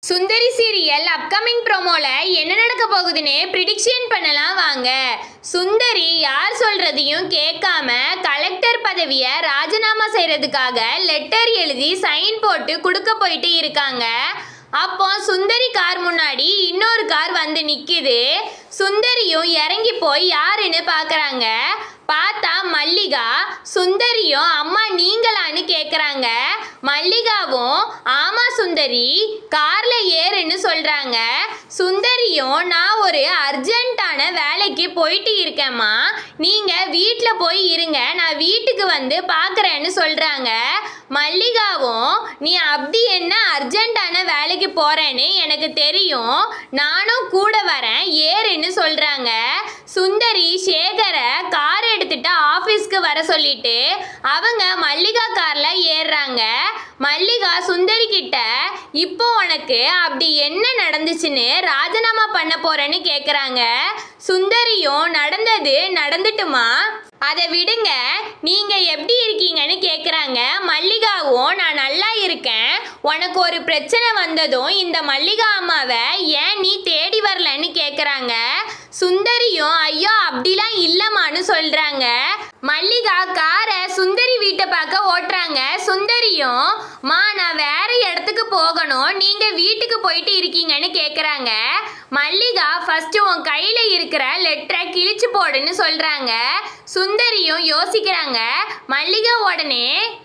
சுந்தரி serial upcoming ப்ரோமோல என்ன நடக்க போகுதுன்னு ப்ரிடிக்ஷன் பண்ணலாம் வாங்க. சுந்தரி யார் சொல்றதையும் கேட்காம கலெக்டர் பதவியை ராஜினாமா செய்யறதுக்காக லெட்டர் எழுதி சைன் போட்டு கொடுக்க போயிட்டு இருக்காங்க. அப்போ சுந்தரி கார் முன்னாடி இன்னொரு கார் வந்து நிக்குது. சுந்தரியும் இறங்கி போய் யாருன்னு பார்க்கறாங்க. பார்த்தா மல்லிகா. சுந்தரியும் அம்மா நீங்களான்னு கேட்குறாங்க. மல்லிகாவும் ஆமா சுந்தரி கார்ல ஏறுன்னு சொல்றாங்க. சுந்தரியும் நான் ஒரு அர்ஜென்ட்டான வேலைக்கு போயிட்டு இருக்கேம்மா, நீங்க வீட்டில் போய் இருங்க, நான் வீட்டுக்கு வந்து பார்க்குறேன்னு சொல்றாங்க. மல்லிகாவும் நீ அப்படி என்ன அர்ஜென்ட்டான வேலைக்கு போறேன்னு எனக்கு தெரியும், நானும் கூட வரேன் ஏறுன்னு சொல்றாங்க. சுந்தரி சேகரை கார் எடுத்துட்டு ஆஃபீஸ்க்கு வர சொல்லிட்டு அவங்க மல்லிகா கார்ல ஏறுறாங்க. மல்லிகா சுந்தரி கிட்ட இப்போ உனக்கு அப்படி என்ன நடந்துச்சுன்னு ராஜினாமா பண்ண போறேன்னு கேட்குறாங்க. சுந்தரியும் நடந்தது நடந்துட்டுமா, அதை விடுங்க, நீங்க எப்படி இருக்கீங்கன்னு கேட்குறாங்க. மல்லிகாவும் நான் நல்லா இருக்கேன், உனக்கு ஒரு பிரச்சனை வந்ததும் இந்த மல்லிகா அம்மாவை ஏன் நீ தேடி வரலன்னு கேட்குறாங்க. சுந்தரியும் ஐயோ அப்படிலாம் இல்லைம்மான்னு சொல்றாங்க. மல்லிகா காரை சுந்தரி வீட்டை பார்க்க ஓட்டுறாங்க. சுந்தரியும் மா நான் வேற இடத்துக்கு போகணும், நீங்க வீட்டுக்கு போயிட்டு இருக்கீங்கன்னு கேட்குறாங்க. மல்லிகா ஃபர்ஸ்ட் உன் கையில இருக்கிற லெட்டரை கிழிச்சு போடுன்னு சொல்றாங்க. சுந்தரியும் யோசிக்கிறாங்க. மல்லிகா உடனே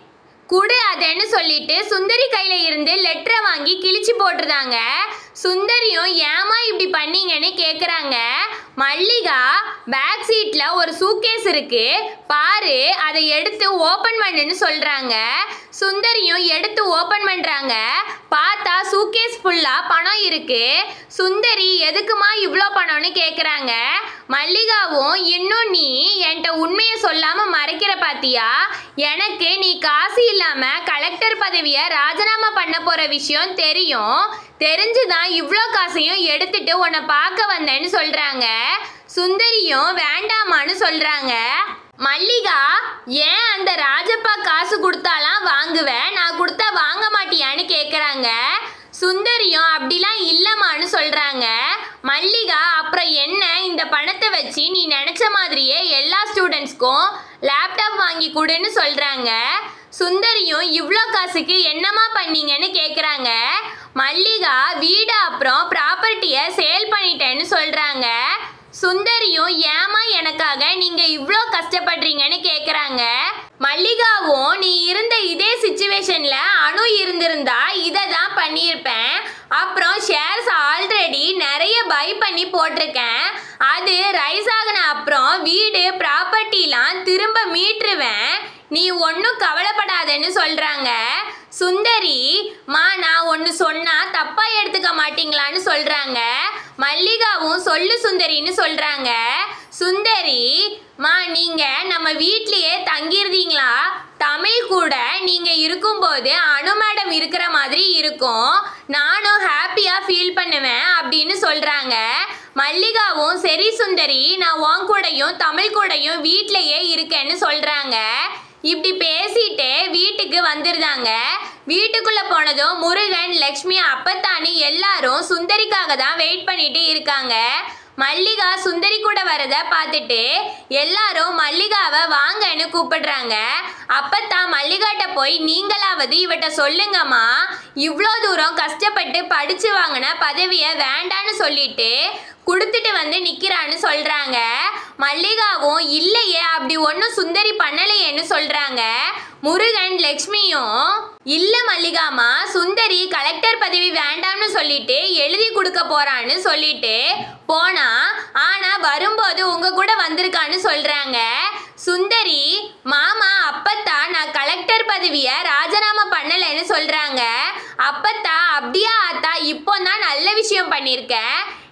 குடு அதன்னு சொல்லிட்டு சுந்தரி கையில இருந்து லெட்டரை வாங்கி கிழிச்சு போட்டுருந்தாங்க. சுந்தரியும் ஏமா இப்படி பண்ணீங்கன்னு கேட்குறாங்க. மல்லிகா பேக் சீட்ல ஒரு சூட்கேஸ் இருக்கு பாரு, அதை எடுத்து ஓபன் பண்ணுன்னு சொல்றாங்க. சுந்தரியும் எடுத்து ஓபன் பண்றாங்க. பார்த்தா சூட்கேஸ் ஃபுல்லா பணம் இருக்கு. சுந்தரி எதுக்குமா இவ்வளோ பணம்னு கேட்குறாங்க. மல்லிகாவும் இன்னும் நீ என்கிட்ட உண்மையை சொல்லாம மறைக்கிற பாத்தியா, எனக்கு நீ காசு இல்லாம கலெக்டர் பதவியை ராஜினாமா பண்ண போற விஷயம் தெரியும், தெரிஞ்சுதான் இவ்வளோ காசையும் எடுத்துட்டு உன்னை பார்க்க வந்தேன்னு சொல்றாங்க. சுந்தரியும் வேண்டாமான்னு சொல்றாங்க. மல்லிகா ஏன் அந்த ராஜப்பா காசு கொடுத்தாலாம் வாங்குவேன், நான் கொடுத்தா வாங்க மாட்டியான்னு கேட்குறாங்க. சுந்தரியும் அப்படிலாம் இல்லைம்மான்னு சொல்றாங்க. மல்லிகா அப்புறம் என்ன, இந்த பணத்தை வச்சு நீ நினைச்ச மாதிரியே எல்லா ஸ்டூடெண்ட்ஸ்க்கும் லேப்டாப் வாங்கி கொடுன்னு சொல்றாங்க. சுந்தரியும் இவ்வளோ காசுக்கு என்னமா பண்ணீங்கன்னு கேட்குறாங்க. மல்லிகா வீடு அப்புறம் ப்ராப்பர்ட்டியை சேல் பண்ணிட்டேன்னு சொல்றாங்க. சுந்தரியும் ஏமா எனக்காக நீங்க இவ்வளோ கஷ்டப்படுறீங்கன்னு கேட்குறாங்க. மல்லிகாவும் நீ இருந்த இதே சிச்சுவேஷன்ல அனு இருந்திருந்தா இதை தான் பண்ணியிருப்பேன், அப்புறம் ஷேர்ஸ் ஆல்ரெடி நிறைய பை பண்ணி போட்டிருக்கேன், அது ரைஸ் ஆகின அப்புறம் வீடு ப்ராப்பர்ட்டிலாம் திரும்ப மீட்டுருவேன், நீ ஒன்றும் கவலைப்படாதன்னு சொல்றாங்க. சுந்தரி மா நான் ஒன்று சொன்னா தப்பா எடுத்துக்க மாட்டீங்களான்னு சொல்றாங்க. மல்லிகாவும் சொல்லு சுந்தரின்னு சொல்றாங்க. சுந்தரி மா நீங்க நம்ம வீட்லயே தங்கிருந்தீங்களா, தமிழ் கூட நீங்க இருக்கும்போது அனு மேடம் இருக்கிற மாதிரி இருக்கும், நானும் ஹாப்பியா ஃபீல் பண்ணுவேன் அப்படின்னு சொல்றாங்க. மல்லிகாவும் சரி சுந்தரி நான் உன் கூடயும் தமிழ் கூடயும் வீட்லயே இருக்கேன்னு சொல்றாங்க. இப்படி பேசிட்டு வீட்டுக்கு வந்துருந்தாங்க. வீட்டுக்குள்ள போனதும் முருகன் லக்ஷ்மி அப்பத்தானி எல்லாரும் சுந்தரிக்காக தான் வெயிட் பண்ணிட்டு இருக்காங்க. மல்லிகா சுந்தரி கூட வரத பார்த்துட்டு எல்லாரும் மல்லிகாவை வாங்கன்னு கூப்பிடுறாங்க. அப்பத்தான் மல்லிகாட்ட போய் நீங்களாவது இவட்ட சொல்லுங்கம்மா, இவ்வளோ தூரம் கஷ்டப்பட்டு படிச்சு வாங்கின பதவியை வேண்டான்னு சொல்லிட்டு கொடுத்துட்டு வந்து நிக்கிறான்னு சொல்றாங்க. மல்லிகாவும் இல்லையே அப்படி ஒன்றும் சுந்தரி பண்ணலையேன்னு சொல்றாங்க. முருகன் லக்ஷ்மியும் இல்ல மல்லிகாமா சுந்தரி கலெக்டர் பதவி வேண்டாம்னு சொல்லிட்டு எழுதி கொடுக்க போறான்னு சொல்லிட்டு போனா, ஆனா வரும்போது உங்க கூட வந்திருக்கான்னு சொல்றாங்க. சுந்தரி மாமா அப்பத்தா நான் கலெக்டர் பதவியை ராஜினாமா பண்ணலைன்னு சொல்றாங்க. அப்பத்தா அப்படியா ஆத்தா இப்போ தான் நல்ல விஷயம் பண்ணியிருக்க,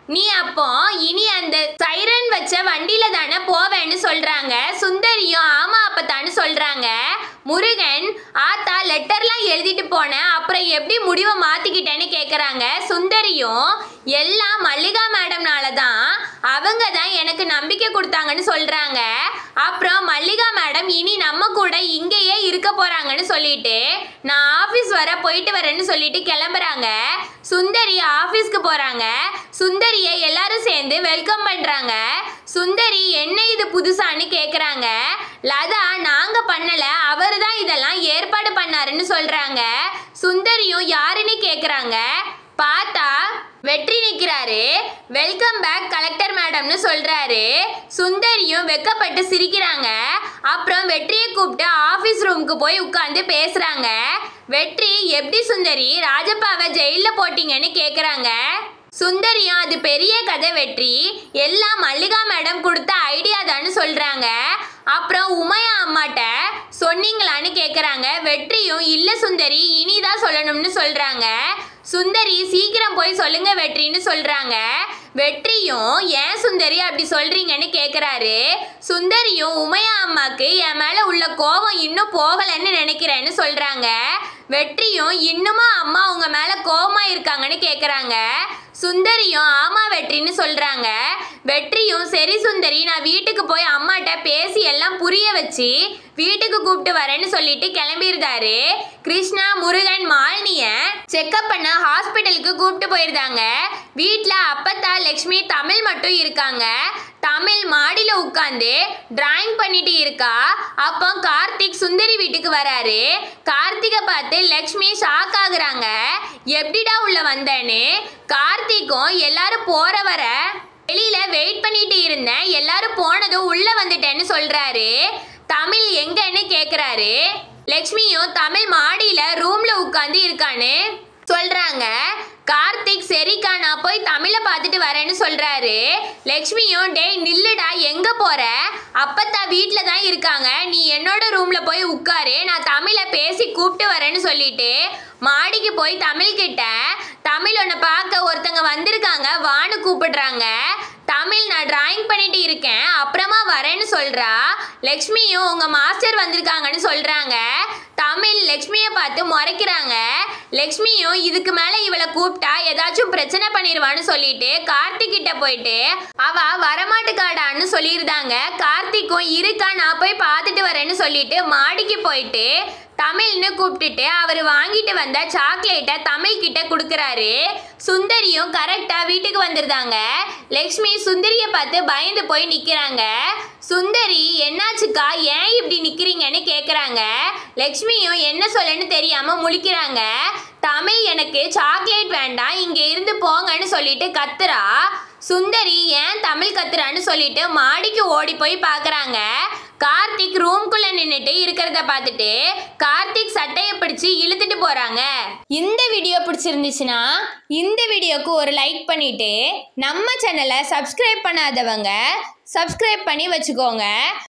நீ அப்போ இனி அந்த சைரன் வச்ச வண்டியில தானே போவேன்னு சொல்றாங்க. சுந்தரியும் ஆமா அப்பத்தான்னு சொல்றாங்க. முருகன் ஆத்தா லெட்டர்லாம் எழுதிட்டு போனேன், அப்புறம் எப்படி முடிவை மாத்திக்கிட்டேன்னு கேக்குறாங்க. சுந்தரியும் எல்லாம் மல்லிகா மேடம்னால தான், அவங்க தான் எனக்கு நம்பிக்கை கொடுத்தாங்கன்னு சொல்றாங்க. அப்புறம் மல்லிகா மேடம் இனி நம்ம கூட இங்கேயே இருக்க போறாங்கன்னு சொல்லிட்டு நான் ஆபீஸ் வர போயிட்டு வரேன்னு சொல்லிட்டு கிளம்புறாங்க. சுந்தரி ஆபீஸ்க்கு போறாங்க. சுந்தரியை எல்லாரும் சேர்ந்து வெல்கம் பண்றாங்க. சுந்தரி என்ன இது புதுசான்னு கேக்குறாங்க. லதா நாங்க பண்ணல, அவர் தான் இதெல்லாம் ஏற்பாடு பண்ணாருன்னு சொல்றாங்க. சுந்தரியும் யாருன்னு கேக்குறாங்க. பார்த்தா வெற்றி நிற்கிறாரு. வெல்கம் பேக் கலெக்டர் மேடம்னு சொல்றாரு. சுந்தரியும் வெக்கப்பட்டு சிரிக்கிறாங்க. அப்புறம் வெற்றியை கூப்பிட்டு ஆஃபீஸ் ரூமுக்கு போய் உட்காந்து பேசுறாங்க. வெற்றி எப்படி சுந்தரி ராஜப்பாவை ஜெயிலில் போட்டீங்கன்னு கேட்குறாங்க. சுந்தரியும் அது பெரிய கதை வெற்றி, எல்லாம் மல்லிகா மேடம் கொடுத்த ஐடியா தான்னு சொல்றாங்க. அப்புறம் உமையா அம்மாட்ட சொன்னீங்களான்னு கேட்குறாங்க. வெற்றியும் இல்லை சுந்தரி இனிதான் சொல்லணும்னு சொல்றாங்க. சுந்தரி சீக்கிரம் போய் சொல்லுங்க வெற்றின்னு சொல்றாங்க. வெற்றியும் ஏன் சுந்தரி அப்படி சொல்றீங்கன்னு கேட்குறாரு. சுந்தரியும் உமையா அம்மாக்கு என் மேல உள்ள கோபம் இன்னும் போகலன்னு நினைக்கிறேன்னு சொல்றாங்க. வெற்றியும் இன்னுமா அம்மா உங்க மேல கோபமா இருக்காங்கன்னு கேட்குறாங்க. சுந்தரியும் ஆமா வெற்றின்னு சொல்றாங்க. வெற்றியும் சரி சுந்தரி நான் வீட்டுக்கு போய் அம்மாட்ட பேசி எல்லாம் புரிய வச்சு வீட்டுக்கு கூப்பிட்டு வரேன்னு சொல்லிட்டு கிளம்பியிருந்தாரு. கிருஷ்ணா முருகன் மாலினிய செக்அப் பண்ண ஹாஸ்பிட்டலுக்கு கூப்பிட்டு போயிருந்தாங்க. வீட்டில் அப்பத்தா லக்ஷ்மி தமிழ் மட்டும் இருக்காங்க. தமிழ் மாடியில் உட்காந்து டிராயிங் பண்ணிட்டு இருக்கா. அப்போ கார்த்திக் சுந்தரி வீட்டுக்கு வராரு. கார்த்திகை பார்த்து லக்ஷ்மி ஷாக் ஆகுறாங்க. எப்படிடா உள்ள வந்தேன்னு. கார்த்திக்கும் எல்லாரும் போற வர வெளியில வெயிட் பண்ணிட்டு இருந்தேன், எல்லாரும் போனதும் உள்ள வந்துட்டேன்னு சொல்றாரு. தமிழ் எங்கன்னு கேக்குறாரு. லக்ஷ்மியும் தமிழ் மாடியில ரூம்ல உட்காந்து இருக்கான்னு சொல்றாங்க. கார்த்திக் சரிக்கா நான் போய் தமிழை பார்த்துட்டு வரேன்னு சொல்றாரு. லக்ஷ்மியும் டேய் நில்லுடா எங்க போற, அப்பத்தா வீட்டில் தான் இருக்காங்க, நீ என்னோட ரூம்ல போய் உட்காரு, நான் தமிழை பேசி கூப்பிட்டு வரேன்னு சொல்லிட்டு மாடிக்கு போய் தமிழ் கிட்ட தமிழ் உன்னை பார்க்க ஒருத்தங்க வந்திருக்காங்க வான்னு கூப்பிடுறாங்க. தமிழ் நான் டிராயிங் பண்ணிட்டு இருக்கேன் அப்புறமா வரேன்னு சொல்றா. லக்ஷ்மியும் உங்க மாஸ்டர் வந்திருக்காங்கன்னு சொல்றாங்க. தமிழ் லக்ஷ்மியை பார்த்து முறைக்கிறாங்க. லக்ஷ்மியும் இதுக்கு மேல இவளை கூப்பிட்டா ஏதாச்சும் பிரச்சனை பண்ணிடுவான்னு சொல்லிட்டு கார்த்திக் கிட்ட போயிட்டு அவ வரமாட்டுக்காடான்னு சொல்லியிருந்தாங்க. கார்த்திக்கும் இருக்கா நான் போய் பார்த்துட்டு வரேன்னு சொல்லிட்டு மாடிக்கு போயிட்டு தமிழ்னு கூப்பிட்டுட்டு அவர் வாங்கிட்டு வந்த சாக்லேட்டை தமிழ் கிட்ட கொடுக்குறாரு. சுந்தரியும் கரெக்டா வீட்டுக்கு வந்துருந்தாங்க. லக்ஷ்மி சுந்தரியை பார்த்து பயந்து போய் நிக்கிறாங்க. சுந்தரி என்னாச்சுக்கா ஏன் இப்படி நிக்கிறீங்கன்னு கேக்குறாங்க. லக்ஷ்மியும் என்ன சொல்லன்னு தெரியாம முழிக்கிறாங்க. தமிழ் எனக்கு சாக்லேட் வேண்டாம் இங்க இருந்து போங்கன்னு சொல்லிட்டு கத்துறா. சுந்தரி ஏன் தமிழ் கத்துறான்னு சொல்லிட்டு மாடிக்கு ஓடி போய் பார்க்குறாங்க. கார்த்திக் ரூம்குள்ள நின்றுட்டு இருக்கிறத பார்த்துட்டு கார்த்திக் சட்டையை பிடிச்சி இழுத்துட்டு போறாங்க. இந்த வீடியோ பிடிச்சிருந்துச்சுன்னா இந்த வீடியோக்கு ஒரு லைக் பண்ணிட்டு நம்ம சேனலை சப்ஸ்கிரைப் பண்ணாதவங்க சப்ஸ்கிரைப் பண்ணி வச்சுக்கோங்க.